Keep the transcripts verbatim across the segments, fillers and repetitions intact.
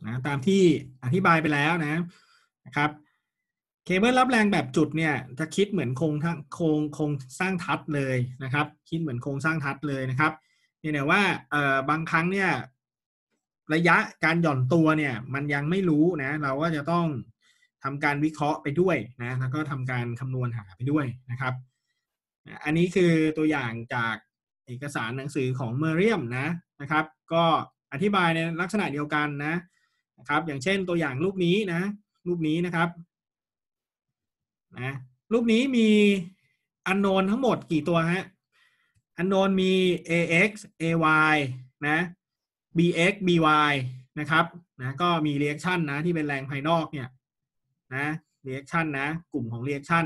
นะตามที่อธิบายไปแล้วนะนะครับเคเบิลรับแรงแบบจุดเนี่ยจะคิดเหมือนโครงโครงโครงสร้างทัดเลยนะครับคิดเหมือนโครงสร้างทัดเลยนะครับเนี่ยแต่ว่าเอ่อบางครั้งเนี่ยระยะการหย่อนตัวเนี่ยมันยังไม่รู้นะเราก็จะต้องทำการวิเคราะห์ไปด้วยนะแล้วก็ทำการคำนวณหาไปด้วยนะครับอันนี้คือตัวอย่างจากเอกสารหนังสือของเมอริยมนะนะครับก็อธิบายในลักษณะเดียวกันนะนะครับอย่างเช่นตัวอย่างรูปนี้นะรูปนี้นะครับนะรูปนี้มีอันโนนทั้งหมดกี่ตัวฮะอันโนนมี ax ay นะ bx by นะครับนะก็มี reaction นะที่เป็นแรงภายนอกเนี่ยนะ reaction นะกลุ่มของ reaction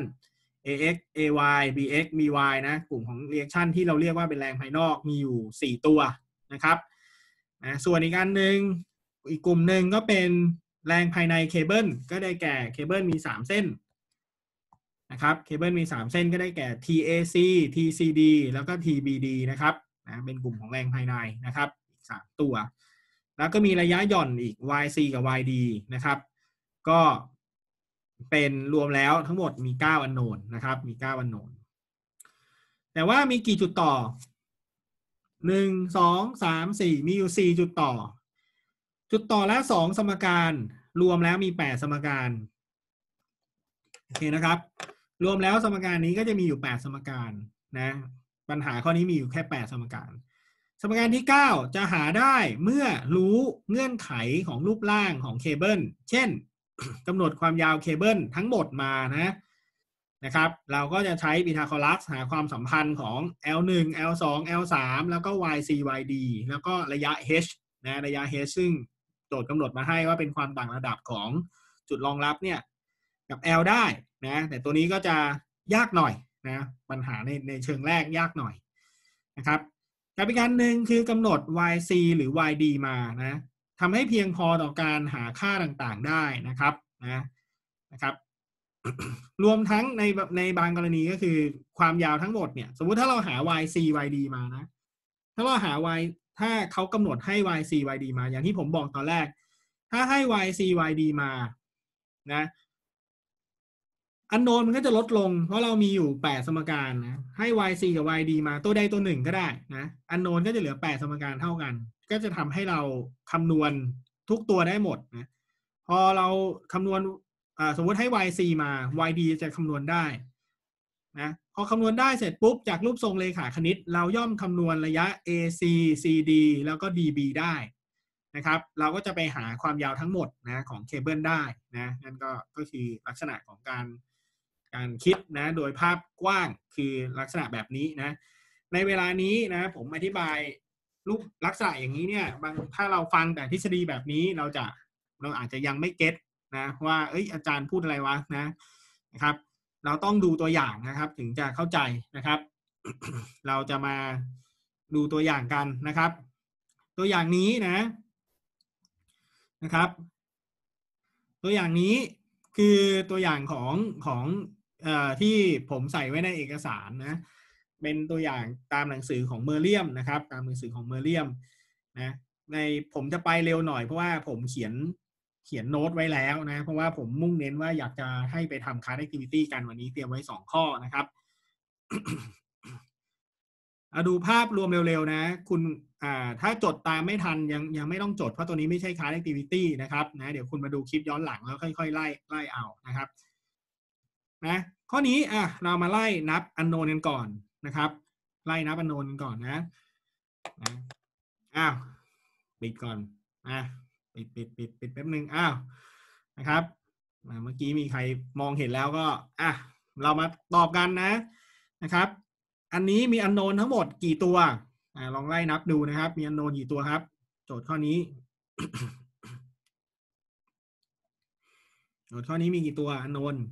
ax ay bx by นะกลุ่มของ reaction ที่เราเรียกว่าเป็นแรงภายนอกมีอยู่สี่ตัวนะครับนะส่วนอีกอันหนึ่งอีกกลุ่มหนึ่งก็เป็นแรงภายในเคเบิลก็ได้แก่เคเบิลมีสามเส้นนะครับเคเบิลมีสามเส้นก็ได้แก่ ที เอ ซี ที ซี ดี แล้วก็ ที บี ดี นะครับนะเป็นกลุ่มของแรงภายในนะครับอีกสามตัวแล้วก็มีระยะหย่อนอีก วาย ซี กับ วาย ดี นะครับก็เป็นรวมแล้วทั้งหมดมีเก้าอันโนนนะครับมีเก้าอันโนนแต่ว่ามีกี่จุดต่อหนึ่ง สอง สาม สี่มีอยู่สี่จุดต่อจุดต่อละสองสมการรวมแล้วมีแปดสมการโอเคนะครับรวมแล้วสมการนี้ก็จะมีอยู่แปดสมการนะปัญหาข้อนี้มีอยู่แค่แปดสมการสมการที่เก้าจะหาได้เมื่อรู้เงื่อนไขของรูปร่างของเคเบิลเช่น กำหนดความยาวเคเบิลทั้งหมดมานะนะครับเราก็จะใช้พีทาโกรัสหาความสัมพันธ์ของ แอล หนึ่ง แอล สอง แอล สาม แล้วก็ วาย ซี วาย ดี แล้วก็ระยะ h นะระยะ h ซึ่งโจทย์กำหนดมาให้ว่าเป็นความต่างระดับของจุดรองรับเนี่ยกับ L ได้นะแต่ตัวนี้ก็จะยากหน่อยนะปัญหาในในเชิงแรกยากหน่อยนะครับกับอีกการหนึ่งคือกำหนด วาย ซี หรือ วาย ดี มานะทำให้เพียงพอต่อการหาค่าต่างๆได้นะครับนะนะครับ รวมทั้งในในบางกรณีก็คือความยาวทั้งหมดเนี่ยสมมุติถ้าเราหา วาย ซี วาย ดี มานะถ้าเราหา y ถ้าเขากำหนดให้ วาย ซี วาย ดี มาอย่างที่ผมบอกตอนแรกถ้าให้ วาย ซี วาย ดี มานะอันโนนมันก็จะลดลงเพราะเรามีอยู่แปดสมการนะให้ วาย ซี กับ วาย ดี มาตัวใดตัวหนึ่งก็ได้นะอันโนนก็จะเหลือแปดสมการเท่ากันก็จะทำให้เราคำนวณทุกตัวได้หมดนะพอเราคำนวณสมมติให้ วาย ซี มา วาย ดี จะคำนวณได้นะพอคำนวณได้เสร็จปุ๊บจากรูปทรงเลขาคณิตเราย่อมคำนวณระยะ เอ ซี ซี ดี แล้วก็ ดี บี ได้นะครับเราก็จะไปหาความยาวทั้งหมดนะของเคเบิลได้นะนั่นก็ก็คือลักษณะของการการคิดนะโดยภาพกว้างคือลักษณะแบบนี้นะในเวลานี้นะผมอธิบายรูปลักษณะอย่างนี้เนี่ยบางถ้าเราฟังแต่ทฤษฎีแบบนี้เราจะเราอาจจะยังไม่เก็ตนะว่าเอ้ยอาจารย์พูดอะไรวะนะนะครับเราต้องดูตัวอย่างนะครับถึงจะเข้าใจนะครับ เราจะมาดูตัวอย่างกันนะครับตัวอย่างนี้นะนะครับตัวอย่างนี้คือตัวอย่างของของเอ่อที่ผมใส่ไว้ในเอกสารนะเป็นตัวอย่างตามหนังสือของเมอริยมนะครับตามหนังสือของเมอริยมนะในผมจะไปเร็วหน่อยเพราะว่าผมเขียนเขียนโน้ตไว้แล้วนะเพราะว่าผมมุ่งเน้นว่าอยากจะให้ไปทำ Class Activity กันวันนี้เตรียมไว้สองข้อนะครับ เอาดูภาพรวมเร็วๆนะคุณอ่าถ้าจดตามไม่ทันยังยังไม่ต้องจดเพราะตัวนี้ไม่ใช่ Class Activity นะครับนะเดี๋ยวคุณมาดูคลิปย้อนหลังแล้วค่อยๆไล่ไล่เอานะครับนะข้อนี้อ่ะเรามาไล่นับอันโนนกันก่อนนะครับไล่นับอันโนนกันก่อนนะนะอ้าวปิดก่อนนะปิดปิดปิดปิดแป๊บนึงอ้าวนะครับเมื่อกี้มีใครมองเห็นแล้วก็อ่ะเรามาตอบกันนะนะครับอันนี้มีอันโนนทั้งหมดกี่ตัวอ่าลองไล่นับดูนะครับมีอันโนนกี่ตัวครับโจทย์ข้อนี้ โจทย์ข้อนี้มีกี่ตัวอันโนน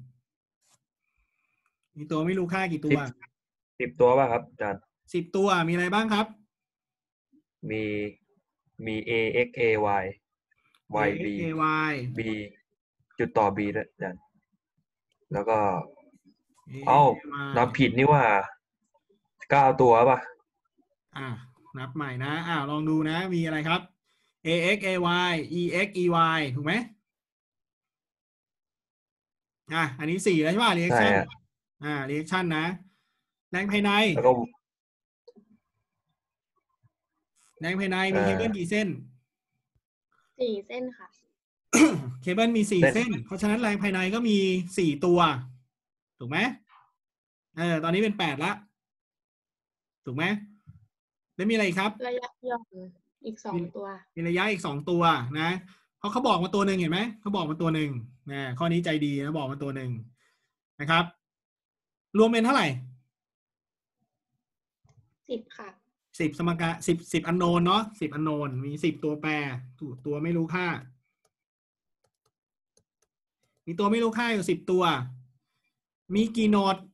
มีตัวไม่รู้ค่ากี่ตัวสิบตัวป่ะครับอาจารย์สิบตัวมีอะไรบ้างครับมีมี a x a y y b b จุดต่อ b ด้วยอาจารย์แล้วก็เอ้านับผิดนี่ว่าเก้าตัวป่ะอ่ะนับใหม่นะอ่าลองดูนะมีอะไรครับ ax ay ex ey ถูกไหมอ่ะอันนี้สี่แล้วใช่ป่ะ reaction อ่า reaction นะแรงภายในแล้วก็แรงภายในมีเคเบิลกี่เส้นสี่เส้นค่ะเคเบิลมีสี่เส้นเพราะฉะนั้นแรงภายในก็มีสี่ตัวถูกไหมเออตอนนี้เป็นแปดละถูกไหมแล้วมีอะไรครับระยะหย่อนอีกสองตัวมีระยะอีกสองตัวนะเพราะเขาบอกมาตัวหนึ่งเห็นไหมเขาบอกมาตัวหนึ่งนะข้อนี้ใจดีนะบอกมาตัวหนึ่งนะครับรวมเป็นเท่าไหร่สิบค่ะสิบสมการสิบสิบอันโนนเนาะสิบอันโนนมีสิบตัวแปรตัวไม่รู้ค่ามีตัวไม่รู้ค่าอยู่สิบตัวมีกี่โนด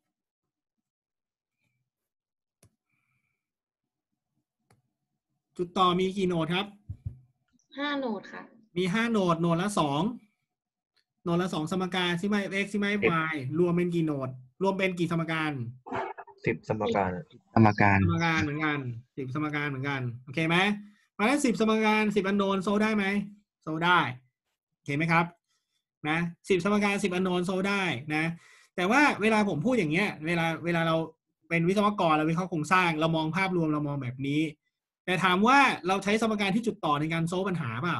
จุดต่อมีกี่โนดครับห้าโนดค่ะมีห้าโนดโนดละสองโนดละสองสมการซิมาเอ็กซ์ซิมา y รวมเป็นกี่โนดรวมเป็นกี่สมการสิบสมการสมการสมการเหมือนกันสิบสมการเหมือนกันโอเคไหมมาแล้วสิบสมการสิบอันโนนโซได้ไหมโซได้โอเคไหมครับนะสิบสมการสิบอันโนนโซได้นะแต่ว่าเวลาผมพูดอย่างเงี้ยเวลาเวลาเราเป็นวิศวกรเราวิเคราะห์โครงสร้างเรามองภาพรวมเรามองแบบนี้แต่ถามว่าเราใช้สมการที่จุดต่อในการโซลปัญหาเปล่า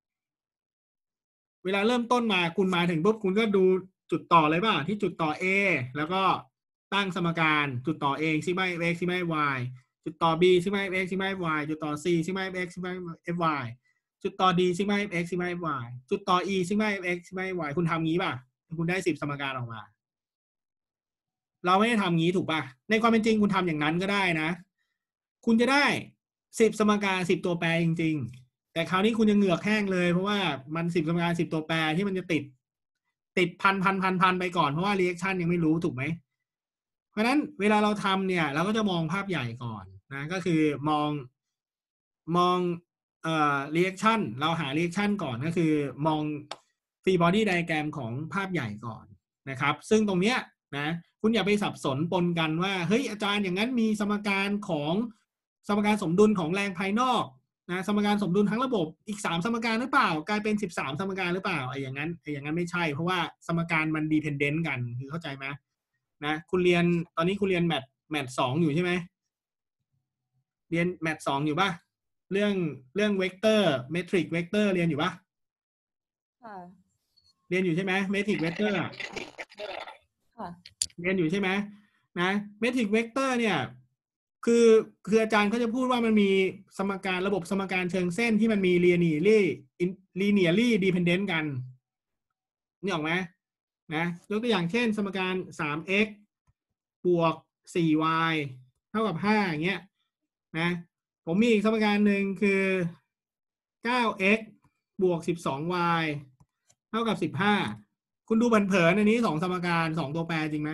เวลาเริ่มต้นมาคุณมาถึงปุ๊บคุณก็ดูจุดต่อเลยป่ะที่จุดต่อ A แล้วก็ตั้งสมการจุดต่อ A ซิมา x ซิมา y จุดต่อ B ซิมา x ซิมา y จุดต่อ C ซิมา x ซิมา fy จุดต่อ D ซิมา x ซิมา y จุดต่อ E ซิมา x ซิมา y คุณทำงี้ป่ะคุณได้สิบสมการออกมาเราไม่ได้ทำงี้ถูกป่ะในความเป็นจริงคุณทำอย่างนั้นก็ได้นะคุณจะได้สิบสมการสิบตัวแปรจริงๆแต่คราวนี้คุณจะเหงือกแห้งเลยเพราะว่ามันสิบสมการสิบตัวแปรที่มันจะติดติดพันพันพันพันไปก่อนเพราะว่า reaction ยังไม่รู้ถูกไหมเพราะฉะนั้นเวลาเราทำเนี่ยเราก็จะมองภาพใหญ่ก่อนนะก็คือมองมองเอ่อ reaction เราหา reaction ก่อนก็คือมอง free body diagram ของภาพใหญ่ก่อนนะครับซึ่งตรงเนี้ยนะคุณอย่าไปสับสนปนกันว่าเฮ้ยอาจารย์อย่างนั้นมีสมการของสมการสมดุลของแรงภายนอกนะสมการสมดุลทั้งระบบอีกสามสมการหรือเปล่ากลายเป็นสิบสามสมการหรือเปล่าไอ้อย่างนั้นไอ้อย่างนั้นไม่ใช่เพราะว่าสมการมัน dependent กันคือเข้าใจไหมนะคุณเรียนตอนนี้คุณเรียนแมทแมทสองอยู่ใช่ไหมเรียนแมทสองอยู่ป่ะเรื่องเรื่องเวกเตอร์เมทริกเวกเตอร์เรียนอยู่ป่ะค่ะเรียนอยู่ใช่ไหมเมทริกเวกเตอร์ค่ะเรียนอยู่ใช่ไหมนะเมทริกเวกเตอร์เนี่ยคือคืออาจารย์เขาจะพูดว่ามันมีสมการระบบสมการเชิงเส้นที่มันมี linearly linearly dependent กันนี่ออกไหมนะยกตัวอย่างเช่นสมการ สาม x บวก สี่ y เท่ากับห้าอย่างเงี้ยนะผมมีอีกสมการหนึ่งคือ เก้า x บวก สิบสอง y เท่ากับสิบห้าคุณดูเผินๆอันนี้สองสมการสองตัวแปรจริงไหม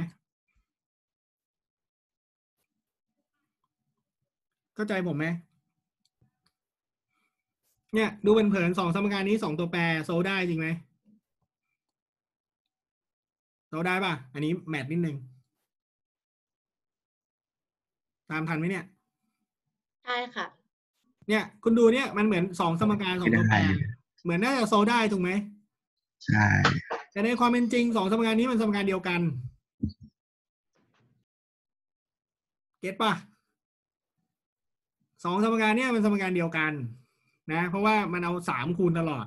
เข้าใจผมไหมเนี่ยดูเผินๆสองสมการนี้สองตัวแปรโซลได้จริงไหมโซลได้ป่ะอันนี้แมทนิดนึงตามทันไหมเนี่ยใช่ค่ะเนี่ยคุณดูเนี่ยมันเหมือนสองสมการสองตัวแปรเหมือนน่าจะโซลได้ถูกไหมใช่แต่ในความเป็นจริงสองสมการนี้มันสมการเดียวกันเก็ตป่ะสองสมการเนี่ยมันสมการเดียวกันนะเพราะว่ามันเอาสามคูณตลอด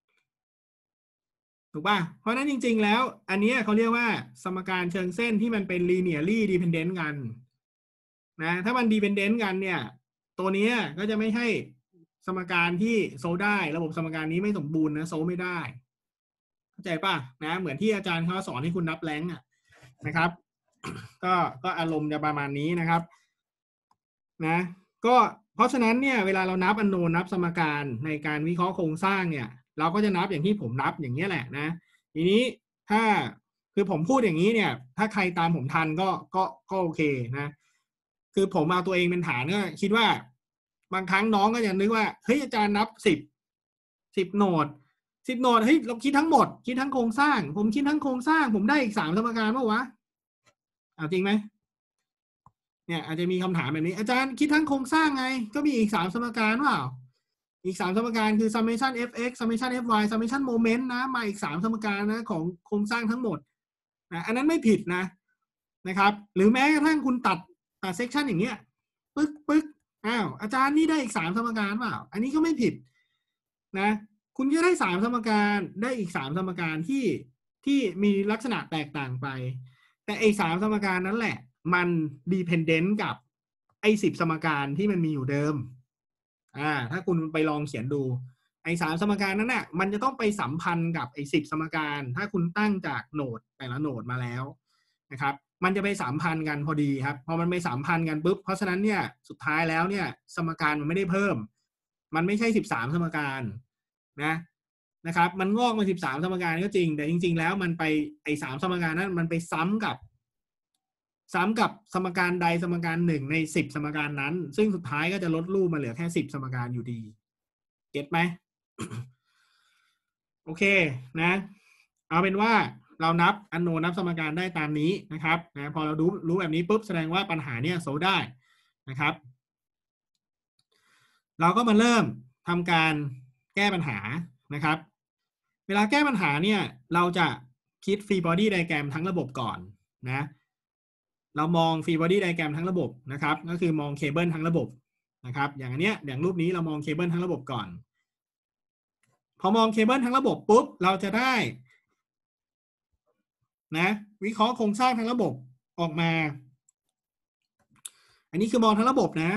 ถูกป่ะเพราะนั้นจริงๆแล้วอันนี้เขาเรียกว่าสมการเชิงเส้นที่มันเป็น linearly dependent กันนะถ้ามัน dependent กันเนี่ยตัวนี้ก็จะไม่ใช่สมการที่โซลได้ระบบสมการนี้ไม่สมบูรณ์นะโซลไม่ได้เข้าใจป่ะนะเหมือนที่อาจารย์เขาสอนให้คุณนับแรงอ่ะนะครับก็ก็อารมณ์จะประมาณนี้นะครับนะก็เพราะฉะนั้นเนี่ยเวลาเรานับอันโนนนับสมการในการวิเคราะห์โครงสร้างเนี่ยเราก็จะนับอย่างที่ผมนับอย่างนี้แหละนะทีนี้ถ้าคือผมพูดอย่างนี้เนี่ยถ้าใครตามผมทันก็ก็ก็โอเคนะคือผมเอาตัวเองเป็นฐานก็คิดว่าบางครั้งน้องก็จะนึกว่าเฮ้ยอาจารย์นับสิบสิบโหนดสิบโหนดเฮ้ยเราคิดทั้งหมดคิดทั้งโครงสร้างผมคิดทั้งโครงสร้างผมได้อีกสามสมการเปล่าวะเอาจริงไหมเนี่ยอาจจะมีคำถามแบบนี้อาจารย์คิดทั้งโครงสร้างไงก็มีอีกสามสมการเปล่าอีกสามสมการคือ summation fx summation fy summation moment นะมาอีกสามสมการนะของโครงสร้างทั้งหมดนะอันนั้นไม่ผิดนะนะครับหรือแม้กระทั่งคุณตัดตัด section อย่างเงี้ยปึ๊กปึ๊กอ้าวอาจารย์นี่ได้อีกสามสมการเปล่าอันนี้ก็ไม่ผิดนะคุณจะได้สามสมการได้อีกสามสมการที่ที่มีลักษณะแตกต่างไปแต่ไอ้สามสมการนั้นแหละมัน dependent กับไอ้สิบสมการที่มันมีอยู่เดิมอ่าถ้าคุณไปลองเขียนดูไอ้สามสมการนั้นน่ะมันจะต้องไปสัมพันธ์กับไอ้สิบสมการถ้าคุณตั้งจากโหนดแต่ละโหนดมาแล้วนะครับมันจะไปสัมพันธ์กันพอดีครับพอมันไปสัมพันธ์กันปุ๊บเพราะฉะนั้นเนี่ยสุดท้ายแล้วเนี่ยสมการมันไม่ได้เพิ่มมันไม่ใช่สิบสามสมการนะนะครับมันงอกมาสิบสามสมการก็จริงแต่จริงๆแล้วมันไปไอ้สามสมการนั้นมันไปซ้ำกับซ้ำกับสมการใดสมการหนึ่งในสิบสมการนั้นซึ่งสุดท้ายก็จะลดรูปมาเหลือแค่สิบสมการอยู่ดีเก็ตไหม โอเคนะเอาเป็นว่าเรานับอันโนนับสมการได้ตามนี้นะครับนะพอเรารู้รู้แบบนี้ปุ๊บแสดงว่าปัญหาเนี่ยโซลว์ได้นะครับเราก็มาเริ่มทำการแก้ปัญหานะครับเวลาแก้ปัญหาเนี่ยเราจะคิดฟรีบอดี้ไดแกรมทั้งระบบก่อนนะเรามองฟรีบอดี้ไดแกรมทั้งระบบนะครับก็คือมองเคเบิลทั้งระบบนะครับอย่างอันเนี้ยอย่างรูปนี้เรามองเคเบิลทั้งระบบก่อนพอมองเคเบิลทั้งระบบปุ๊บเราจะได้นะวิเคราะห์โครงสร้างทั้งระบบออกมาอันนี้คือมองทั้งระบบนะ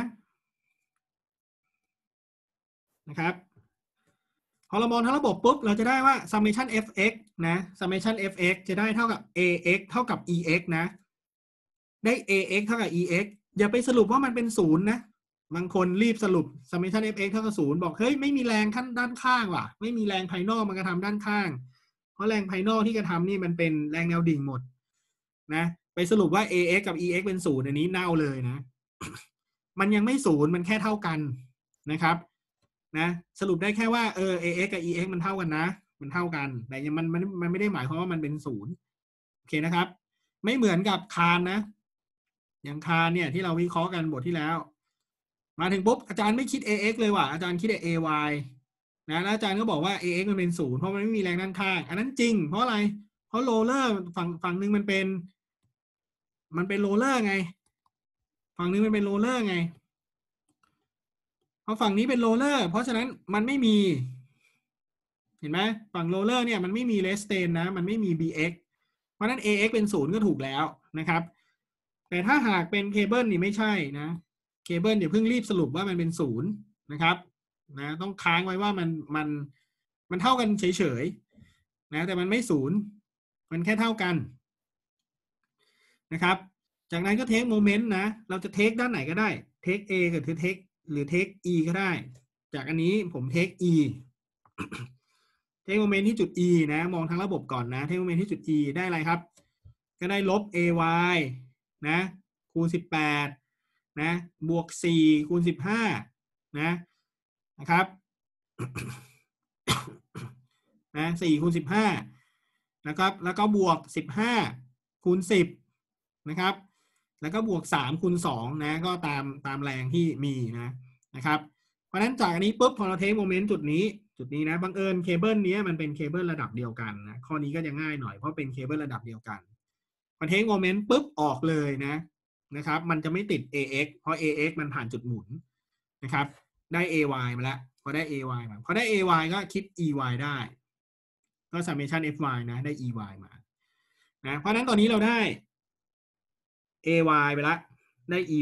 นะครับพอเรามองทั้งระบบปุ๊บเราจะได้ว่า summation fx นะ summation fx จะได้เท่ากับ ax เท่ากับ ex นะได้ ax เท่ากับ ex อย่าไปสรุปว่ามันเป็นศูนย์นะบางคนรีบสรุป summation fx เท่ากับศูนย์บอกเฮ้ยไม่มีแรงขั้นด้านข้างว่ะไม่มีแรงภายนอกมันกระทำด้านข้างเพราะแรงภายนอกที่กระทำนี่มันเป็นแรงแนวดิ่งหมดนะไปสรุปว่า ax กับ ex เป็นศูนย์อันนี้เน่าเลยนะ มันยังไม่ศูนย์มันแค่เท่ากันนะครับนะสรุปได้แค่ว่าเออ ax กับ ex มันเท่ากันนะมันเท่ากันแต่ยังมันมันมันไม่ได้หมายความว่ามันเป็นศูนย์โอเคนะครับไม่เหมือนกับคานนะอย่างคานเนี่ยที่เราวิเคราะห์กันบทที่แล้วมาถึงปุ๊บอาจารย์ไม่คิด ax เลยว่ะอาจารย์คิดแต่ ay นะแล้วอาจารย์ก็บอกว่า ax มันเป็นศูนย์เพราะมันไม่มีแรงด้านข้างอันนั้นจริงเพราะอะไรเพราะโรลเลอร์ฝั่งฝั่งนึงมันเป็นมันเป็นโรลเลอร์ไงฝั่งนึงมันเป็นโรลเลอร์ไงเพราะฝั่งนี้เป็นโรลเลอร์เพราะฉะนั้นมันไม่มีเห็นไหมฝั่งโรลเลอร์เนี่ยมันไม่มีเรสเตนนะมันไม่มี bx เพราะนั้น ax เป็นศูนย์ก็ถูกแล้วนะครับแต่ถ้าหากเป็นเคเบิลนี่ไม่ใช่นะเคเบิลเดี๋ยวเพิ่งรีบสรุปว่ามันเป็นศูนย์นะครับนะต้องค้างไว้ว่ามันมันมันเท่ากันเฉยๆนะแต่มันไม่ศูนย์มันแค่เท่ากันนะครับจากนั้นก็เทคโมเมนต์นะเราจะเทคด้านไหนก็ได้เทค A กับเทคหรือเทค E ก็ได้จากอันนี้ผมเทค E เทคโมเมนต์ที่จุด E นะมองทั้งระบบก่อนนะเทคโมเมนต์ที่จุด E ได้อะไรครับก็ได้ลบ ay นะคูณสิบแปดนะบวกสี่คูณสิบห้านะนะครับนะสี่คูณสิบห้านะครับแล้วก็บวกสิบห้าคูณสิบนะครับแล้วก็บวกสามคูณสองนะก็ตามตามแรงที่มีนะนะครับเพราะฉะนั้นจากอันนี้ปุ๊บพอเราเทคโมเมนต์จุดนี้จุดนี้นะบังเอิญเคเบิลนี้มันเป็นเคเบิลระดับเดียวกันนะข้อนี้ก็จะง่ายหน่อยเพราะเป็นเคเบิลระดับเดียวกันพอเทคโมเมนต์ปุ๊บออกเลยนะนะครับมันจะไม่ติด ax เพราะ ax มันผ่านจุดหมุนนะครับได้ ay มาแล้วพอได้ ay มาพอได้ ay ก็คิด ey ได้ก็ summation fy นะได้ ey มานะเพราะฉะนั้นตอนนี้เราได้ ay ไปละได้ ey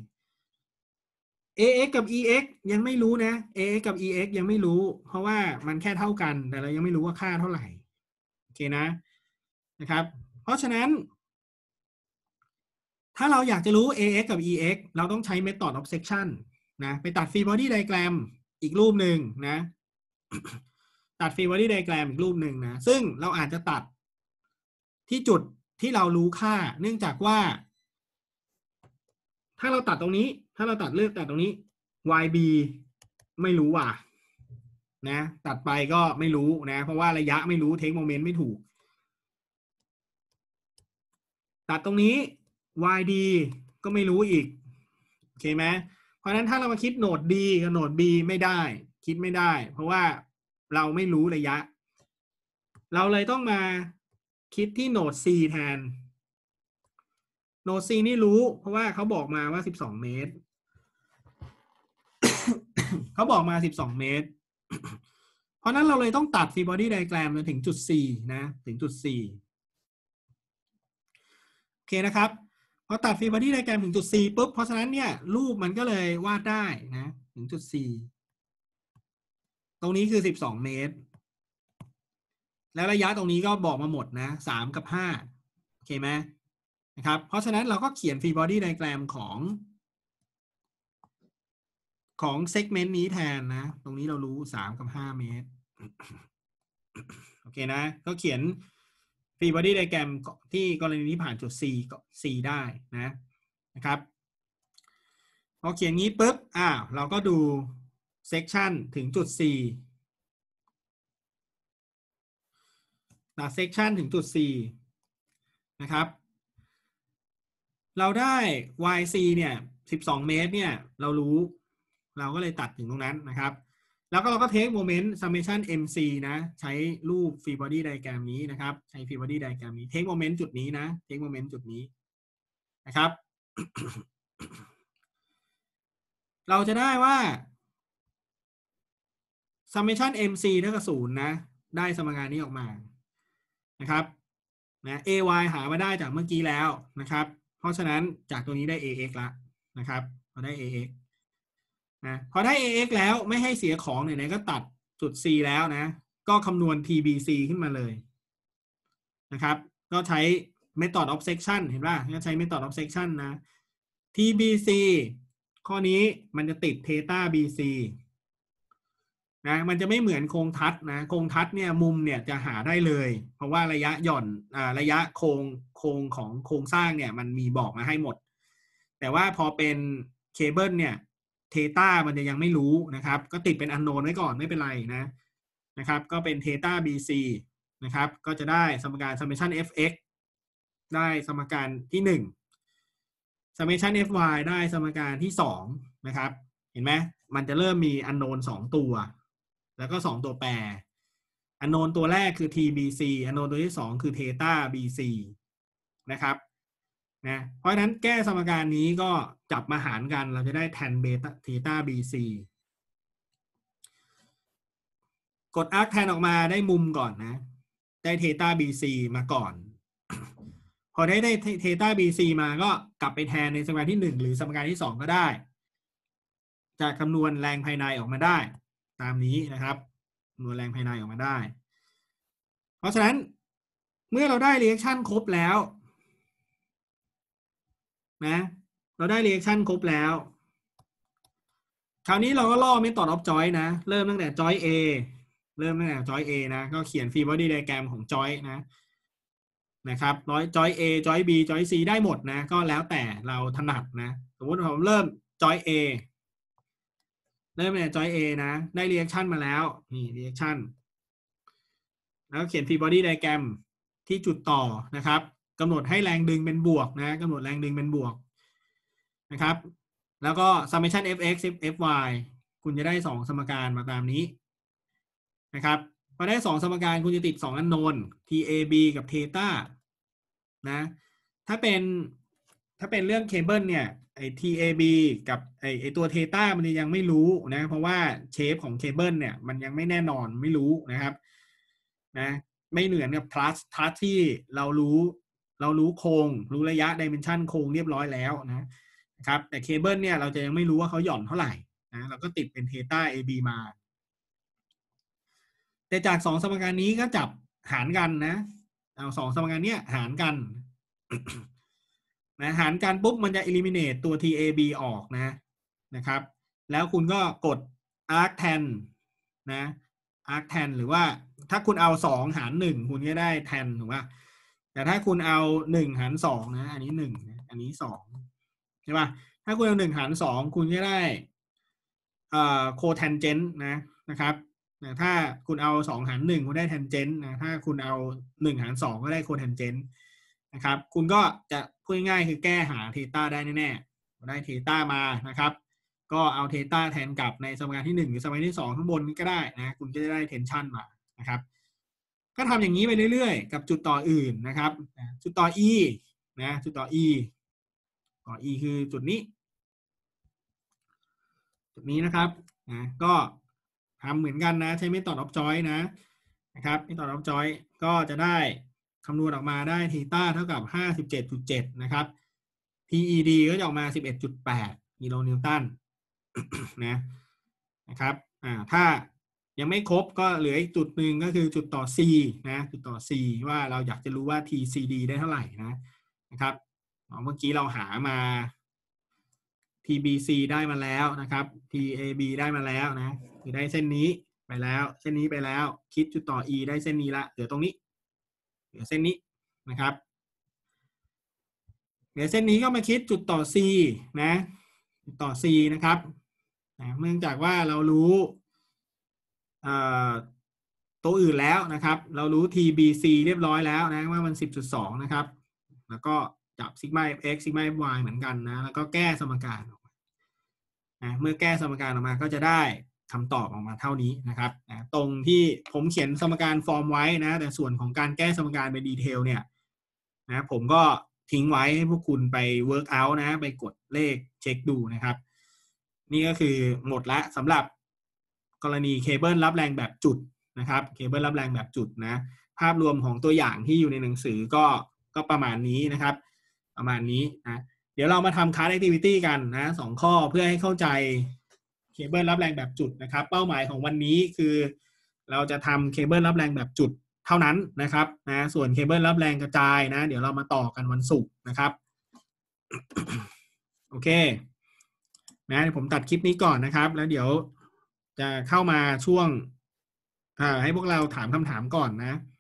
ax กับ ex ยังไม่รู้นะ ax กับ ex ยังไม่รู้เพราะว่ามันแค่เท่ากันแต่เรายังไม่รู้ว่าค่าเท่าไหร่โอเคนะนะครับเพราะฉะนั้นถ้าเราอยากจะรู้ ax กับ ex เราต้องใช้ method of section นะไปตัด free body diagram อีกรูปหนึ่งนะ ตัด free body diagram อีกรูปหนึ่งนะซึ่งเราอาจจะตัดที่จุดที่เรารู้ค่าเนื่องจากว่าถ้าเราตัดตรงนี้ถ้าเราตัดเลือกตัดตรงนี้ yb ไม่รู้ว่ะนะตัดไปก็ไม่รู้นะเพราะว่าระยะไม่รู้เทคโมเมนต์ไม่ถูกตัดตรงนี้ yd ก็ไม่รู้อีกโอเคไหมเพราะฉะนั้นถ้าเรามาคิดโหนด d กับโหนด b ไม่ได้คิดไม่ได้เพราะว่าเราไม่รู้ระยะเราเลยต้องมาคิดที่โนด C แทนโนด C นี่รู้เพราะว่าเขาบอกมาว่าสิบสองเมตร เขาบอกมาสิบสองเมตร เพราะนั้นเราเลยต้องตัด free body diagram มาถึงจุด C นะถึงจุด C โอเคนะครับพอตัด free body diagram ถึงจุด C ปุ๊บเพราะฉะนั้นเนี่ยรูปมันก็เลยวาดได้นะถึงจุด C ตรงนี้คือสิบสองเมตรแล้วระยะตรงนี้ก็บอกมาหมดนะสามกับห้าโอเคไหมนะครับเพราะฉะนั้นเราก็เขียน free body diagram ของของ segment นี้แทนนะตรงนี้เรารู้สามกับห้าเมตรโอเคนะก็เขียน free body diagram ที่กรณีนี้ผ่านจุด C ก็ C ได้นะนะครับพอเขียนงี้ปุ๊บอ้าวเราก็ดู section ถึงจุด Cตัด section ถึงจุด C นะครับเราได้ วาย ซี เนี่ยสิบสองเมตรเนี่ยเรารู้เราก็เลยตัดถึงตรงนั้นนะครับแล้วก็เราก็เทคโมเมนต์ summation เอ็ม ซี นะใช้รูป free body diagram นี้นะครับใช้ free body diagram นี้เทคโมเมนต์จุดนี้นะเทคโมเมนต์จุดนี้นะครับ เราจะได้ว่า summation เอ็ม ซี เท่ากับศูนย์นะได้สมการนี้ออกมานะครับนะ เอ วาย หามาได้จากเมื่อกี้แล้วนะครับเพราะฉะนั้นจากตัวนี้ได้ เอ เอ็กซ์ ละนะครับพอได้ เอ เอ็กซ์ นะพอได้ เอ เอ็กซ์ แล้วไม่ให้เสียของไหนๆก็ตัดจุด C แล้วนะก็คำนวณ ที บี ซี ขึ้นมาเลยนะครับก็ใช้ method of section เห็นป่ะก็ใช้ method of section นะ ที บี ซี ข้อนี้มันจะติด theta บี ซี นะมันจะไม่เหมือนโครงทัศน์นะโครงทัศน์เนี่ยมุมเนี่ยจะหาได้เลยเพราะว่าระยะหย่อนอ่าระยะโครงโครงของโครงสร้างเนี่ยมันมีบอกมาให้หมดแต่ว่าพอเป็นเคเบิลเนี่ยเทต้ามันจะยังไม่รู้นะครับก็ติดเป็นอันโนนไว้ก่อนไม่เป็นไรนะนะครับก็เป็นเทต้า บี ซี นะครับก็จะได้สมการ summation เอฟ เอ็กซ์ ได้สมการที่หนึ่ง summation เอฟ วาย ได้สมการที่สองนะครับเห็นไหมมันจะเริ่มมีอันโนนสองตัวแล้วก็สองตัวแปรอันโนนตัวแรกคือ ที บี ซี อันโนนตัวที่สองคือ theta บี ซี นะครับนะเพราะฉะนั้นแก้สมการนี้ก็จับมาหารกันเราจะได้ tan beta theta บี ซี กด arc tan ออกมาได้มุมก่อนนะได้ theta บี ซี มาก่อน พอได้ได้ theta บี ซี มาก็กลับไปแทนในสมการที่หนึ่งหรือสมการที่สองก็ได้จะคำนวณแรงภายในออกมาได้ตามนี้นะครับคำนวณแรงภายในออกมาได้เพราะฉะนั้นเมื่อเราได้ reaction ครบแล้วนะเราได้ reaction ครบแล้วคราวนี้เราก็ล่อ method of joint นะเริ่มตั้งแต่ joint A เริ่มตั้งแต่ joint A นะก็เขียน free body diagram ของ joint นะนะครับ joint A joint B joint C ได้หมดนะก็แล้วแต่เราถนัดนะสมมติผมเริ่ม joint Aเริ่มเป็น joint A นะได้ reaction มาแล้วนี่ reaction แล้วเขียน free body diagram ที่จุดต่อนะครับกำหนดให้แรงดึงเป็นบวกนะกำหนดแรงดึงเป็นบวกนะครับแล้วก็ summation เอฟ เอ็กซ์ เอฟ วาย คุณจะได้สองสมการมาตามนี้นะครับพอได้สองสมการคุณจะติดสองอันโนน ที เอ บี กับ theta นะถ้าเป็นถ้าเป็นเรื่องเคเบิลเนี่ยไอ้ ที เอ บี กับไอ้ไอ้ตัว theta มันยังไม่รู้นะเพราะว่าเชฟของเคเบิลเนี่ยมันยังไม่แน่นอนไม่รู้นะครับนะไม่เหมือนกับ plus plus ที่เรารู้เรารู้โครงรู้ระยะ dimension โครงเรียบร้อยแล้วนะนะครับแต่เคเบิลเนี่ยเราจะยังไม่รู้ว่าเขาหย่อนเท่าไหร่นะเราก็ติดเป็น theta เอ บี มาแต่จากสองสมการนี้ก็จับหารกันนะเอาสองสมการเนี้ยหารกัน นะหารกันปุ๊บมันจะ eliminate ตัว ที เอ บี ออกนะนะครับแล้วคุณก็กด arc tan นะ arc tan หรือว่าถ้าคุณเอาสองหารหนึ่งคุณก็ได้ tan ถูกป่ะแต่ถ้าคุณเอาหนึ่งหารสองนะอันนี้หนึ่งอันนี้สองใช่ป่ะถ้าคุณเอาหนึ่งหารสองคุณก็ได้เอ่อ cotangent นะนะครับนะถ้าคุณเอาสองหารหนึ่งคุณได้ tangent นะถ้าคุณเอาหนึ่งหารสองก็ได้ cotangent นะครับคุณก็จะพูดง่ายๆคือแก้หา theta ได้แน่ๆได้ theta มานะครับก็เอาเทต้าแทนกับในสมการที่หนึ่งหรือสมการที่สองข้างบนนี้ก็ได้นะคุณก็จะได้เทนชันมานะครับก็ทำอย่างนี้ไปเรื่อยๆกับจุดต่ออื่นนะครับจุดต่อ e นะจุดต่อ e ต่อ e คือจุดนี้จุดนี้นะครับนะก็ทำเหมือนกันนะใช้ method of choice นะนะครับ method of choice ก็จะได้คำนวณออกมาได้ทีต้าเท่ากับ ห้าสิบเจ็ดจุดเจ็ด นะครับ ที อี ดี ก็จะออกมา สิบเอ็ดจุดแปด กิโลนิวตัน นะนะครับอ่าถ้ายังไม่ครบก็เหลืออีกจุดหนึ่งก็คือจุดต่อ c นะจุดต่อ c ว่าเราอยากจะรู้ว่า ที ซี ดี ได้เท่าไหร่นะนะครับเมื่อกี้เราหามา ที บี ซี ได้มาแล้วนะครับ ที เอ บี ได้มาแล้วนะคือได้เส้นนี้ไปแล้วเส้นนี้ไปแล้วคิดจุดต่อ e ได้เส้นนี้ละเหลือตรงนี้เหลือเส้นนี้นะครับเหลือเส้นนี้ก็มาคิดจุดต่อ c นะจุดต่อ c นะครับนะเนื่องจากว่าเรารู้ตัวอื่นแล้วนะครับเรารู้ ที บี ซี เรียบร้อยแล้วนะว่ามัน สิบจุดสอง นะครับแล้วก็จับซิกมา x ซิกมา y เหมือนกันนะแล้วก็แก้สมการนะเมื่อแก้สมการออกมาก็จะได้คำตอบออกมาเท่านี้นะครับนะตรงที่ผมเขียนสมการฟอร์มไว้นะแต่ส่วนของการแก้สมการเป็นดีเทลเนี่ยนะผมก็ทิ้งไว้ให้พวกคุณไป work out นะไปกดเลขเช็คดูนะครับนี่ก็คือหมดละสำหรับกรณีเคเบิลรับแรงแบบจุดนะครับเคเบิลรับแรงแบบจุดนะภาพรวมของตัวอย่างที่อยู่ในหนังสือก็ก็ประมาณนี้นะครับประมาณนี้นะเดี๋ยวเรามาทำ class activity กันนะสองข้อเพื่อให้เข้าใจเคเบิลรับแรงแบบจุดนะครับเป้าหมายของวันนี้คือเราจะทำเคเบิลรับแรงแบบจุดเท่านั้นนะครับนะส่วนเคเบิลรับแรงกระจายนะเดี๋ยวเรามาต่อกันวันศุกร์นะครับ โอเคนะผมตัดคลิปนี้ก่อนนะครับแล้วเดี๋ยวจะเข้ามาช่วงให้พวกเราถามคำถามก่อนนะ